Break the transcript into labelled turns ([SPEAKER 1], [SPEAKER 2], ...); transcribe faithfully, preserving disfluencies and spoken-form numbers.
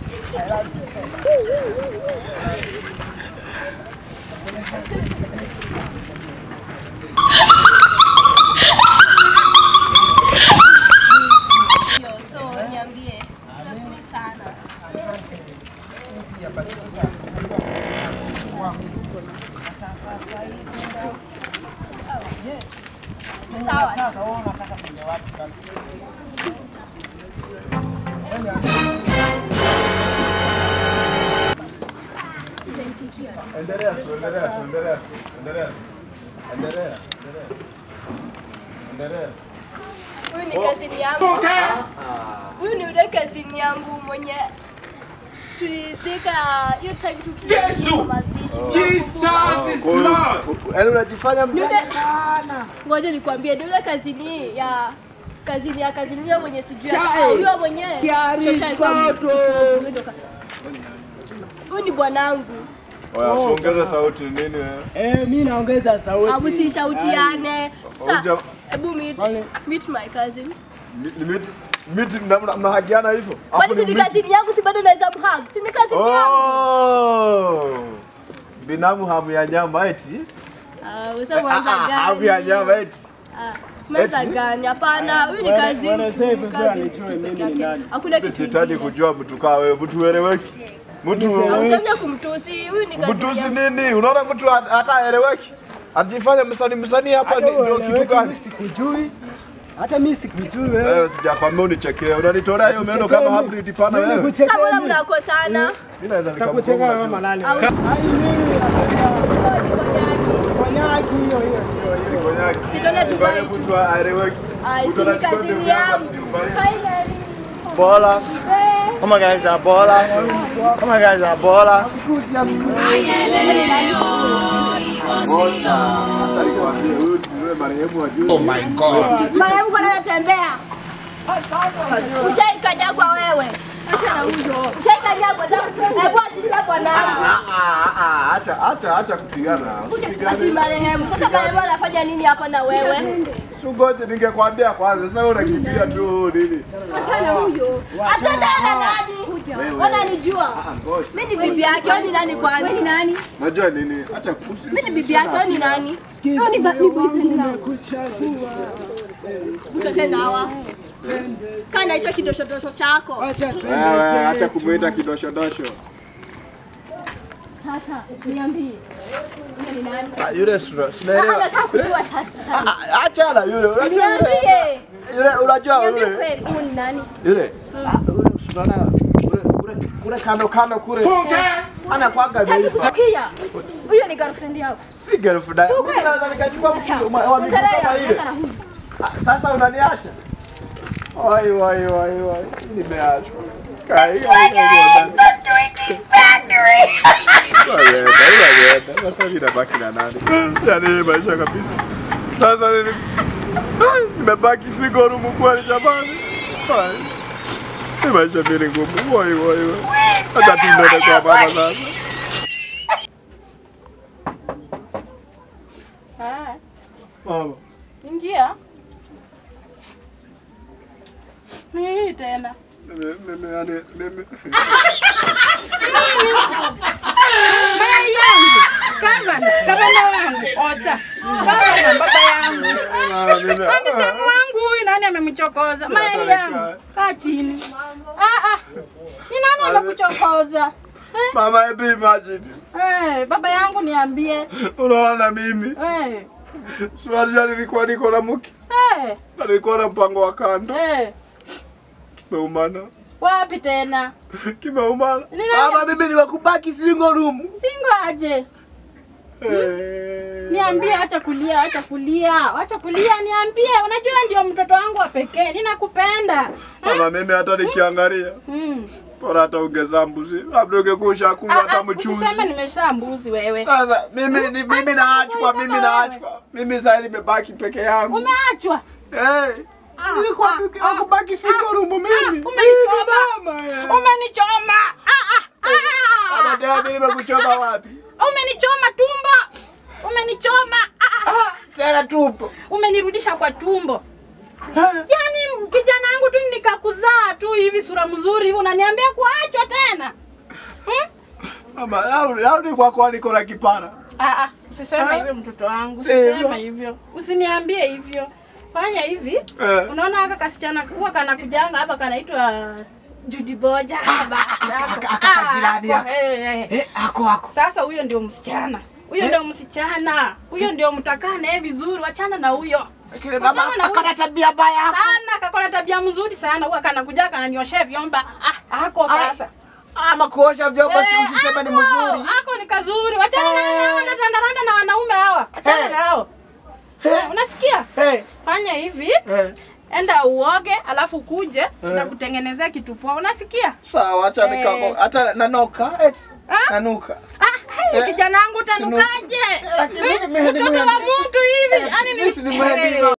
[SPEAKER 1] Endelea, endelea, endelea, endelea. Endelea, endelea.
[SPEAKER 2] Huyu ni kazini yangu. Huyu ni ule kazini yangu mwenye tulizika hiyo time tukio mazishi.
[SPEAKER 1] Jesus is Lord. Ele unajifanya mjanja sana.
[SPEAKER 2] Ngoja nikwambie ndio kazini ya kazini ya kazini ya mwenye sijui huyo mwenyewe. Shosha alikuwa huyu ni bwanangu.
[SPEAKER 1] Oya, ongeza sauti nini wewe?
[SPEAKER 3] Eh, mimi naongeza sauti.
[SPEAKER 2] Hebu si shautiane. Sasa hebu meet meet my cousin.
[SPEAKER 1] Meet meet mnahagiana hivyo?
[SPEAKER 2] Kwani si kazini yangu si bado naweza mhug? Si ni kazini yangu.
[SPEAKER 1] Oh! Binamu hamu ya nyama eti?
[SPEAKER 2] Ah, wewe mwanza gani?
[SPEAKER 1] Hamu ya nyama eti?
[SPEAKER 2] Ah, mwanza gani? Hapana, huyu ni kazini.
[SPEAKER 3] Bwana sasa hivi sio anichoe mimi ni nani?
[SPEAKER 2] Hakuna kitu.
[SPEAKER 1] Sihitaji kujua mtu kaa wewe, mtu eleweki. Mtu
[SPEAKER 2] usije kumtusi, huyu ni kazini.
[SPEAKER 1] Mtusi nini? Unaona mtu hata eleweki? Ajifanya msanii msanii hapa ndio kitu gani?
[SPEAKER 3] Sikujui. Hata mimi sikujui wewe.
[SPEAKER 1] Wewe sijakwambia unichekee. Unanitolea hiyo meno kama hybrid pana wewe.
[SPEAKER 2] Sasa mbona mnakosana?
[SPEAKER 1] Mimi naweza
[SPEAKER 3] nikakucheka mama nani? Ai mimi konyaki hiyo hiyo hiyo
[SPEAKER 1] konyaki.
[SPEAKER 2] Sitona tubai tu.
[SPEAKER 1] Mtu aeleweki.
[SPEAKER 2] Ai si kazini yangu. Finally.
[SPEAKER 4] Ballers. Oh my guys are ballers. Oh my guys are ballers.
[SPEAKER 1] Oh my God.
[SPEAKER 2] Marehemu kwa anatembea. Ushaikanyagwa wewe. Acha na huyo. Ushaikanyagwa damu. Hebu atia bwana.
[SPEAKER 1] Ah ah acha acha acha kupigana.
[SPEAKER 2] Ati marehemu. Sasa marehemu anafanya nini hapa na wewe?
[SPEAKER 1] Sungoje ningekwambia kwanza. Sasa unakimbia tu nini?
[SPEAKER 2] Acha na huyo. Acha na nani? Wananijua. Mimi ni bibi yake, wewe ni nani kwani? Wewe ni nani?
[SPEAKER 1] Najua nini? Acha kusi.
[SPEAKER 2] Mimi ni bibi yake, wewe ni nani? Wewe ni boyfriend wangu. Mchoche nawa. Kana hicho kidoshodosho chako.
[SPEAKER 3] Acha
[SPEAKER 1] wewe, acha kumuita kidoshodosho.
[SPEAKER 2] Sasa niambie. Ni nani?
[SPEAKER 1] Ah, yule sura, sinaelewa.
[SPEAKER 2] Nataka kujua sasa.
[SPEAKER 1] Acha na yule.
[SPEAKER 2] Niambie.
[SPEAKER 1] Yule unajua yule.
[SPEAKER 2] Niambie kweli, huyu ni nani?
[SPEAKER 1] Yule. Yule unaona kule kule kando kando kule. Ana kwanga
[SPEAKER 2] vile. Sitaki kusikia. Huyo ni girlfriend yako.
[SPEAKER 1] Si girlfriend. Mimi naweza nikachukua mtu wa mimi kama ile. Sasa unaniacha? Wai wai wai wai. Nimeachwa. Kai kai kai. Factory. Wewe, wewe, sasa ninabaki na nani? Yaani maisha kabisa. Sasa nini? Nimebaki siko rumu kweli jamani. Ni maisha vile ngumu. Wai wai wai. Hata tunaenda kwa baba sasa.
[SPEAKER 2] Ah.
[SPEAKER 1] Mama.
[SPEAKER 2] Ingia. Nini tena?
[SPEAKER 1] Mimi mimi yani mimi.
[SPEAKER 5] Mama yangu. Kama kama wangu. Ota. Kama baba yangu. Kwani sehemu wangu huyu nani amemchokoza? Mama yangu. Kaa chini. Ah ah. Ni nani amekuchokoza?
[SPEAKER 1] Mama, hebu imagine.
[SPEAKER 5] Eh, baba yangu niambie.
[SPEAKER 1] Unaona mimi?
[SPEAKER 5] Eh.
[SPEAKER 1] Swali nilikuwa niko na mke.
[SPEAKER 5] Eh.
[SPEAKER 1] Nilikuwa na mpango wa kando.
[SPEAKER 5] Eh.
[SPEAKER 1] Kimeumana.
[SPEAKER 5] Wapi tena?
[SPEAKER 1] Kimeumana. Mama, mimi niwakubaki single room.
[SPEAKER 5] Single aje?
[SPEAKER 1] Eh.
[SPEAKER 5] Niambie, acha kulia, acha kulia. Acha kulia, niambie. Unajua ndio mtoto wangu wa pekee. Ninakupenda.
[SPEAKER 1] Mama, mimi hata nikiangalia.
[SPEAKER 5] Mm.
[SPEAKER 1] Bora hata ungeza mbuzi. Labda ungekusha kunga hata mchuzi.
[SPEAKER 5] Usiseme nimesha mbuzi wewe.
[SPEAKER 1] Sasa mimi ni mimi naachwa, mimi naachwa. Mimi sasa nimebaki peke yangu.
[SPEAKER 5] Umeachwa?
[SPEAKER 1] Eh. Nilikuwa nikubaki single room mimi.
[SPEAKER 5] Umenichoma.
[SPEAKER 1] Mama.
[SPEAKER 5] Umenichoma. Ah ah.
[SPEAKER 1] Ah. Ama mimi nimekuchoma wapi?
[SPEAKER 5] Umenichoma tumbo. Umenichoma. Ah
[SPEAKER 1] ah. Tena tumbo.
[SPEAKER 5] Umenirudisha kwa tumbo. Yaani kijana wangu tu nikakuzaa tu hivi sura mzuri hivi unaniambia kuachwa tena?
[SPEAKER 1] Mama, au ni kwa kwa niko na kipara.
[SPEAKER 5] Ah ah, usiseme hivyo mtoto wangu. Usiseme hivyo. Usiniambie hivyo. Fanya hivi. Eh. Unaona haka kasichana huwa kana kujanga hapa kanaitwa Judy Boja basi hapo.
[SPEAKER 1] Akakajirani yako.
[SPEAKER 5] Eh
[SPEAKER 1] eh ako hako.
[SPEAKER 5] Sasa huyo ndio msichana. Huyo eh? Ndio msichana. Huyo ndio mtakaa naye vizuri, wachana na huyo.
[SPEAKER 1] Lakini mama akana tabia mbaya yako.
[SPEAKER 5] Sana kakona tabia mzuri sana. Huwa kana kuja kananyoshia vyomba. Ah, hako sasa.
[SPEAKER 1] Ama kuosha vyombo si usisema ni mzuri.
[SPEAKER 5] Hako ni kazuri. Wachana na hao wanatandaranda na wanaume hawa. Wachana na hao. Unasikia?
[SPEAKER 1] Eh.
[SPEAKER 5] Fanya hivi. Eh. Enda uoge alafu kuje eh. Na kutengenezea kitu poa. Unasikia?
[SPEAKER 1] Sawa, acha eh. Nikako hata nanoka eti. Nanuka.
[SPEAKER 5] Ah, hey, kijana wangu tanukaje? Mtoto wa mtu hivi. Yaani ni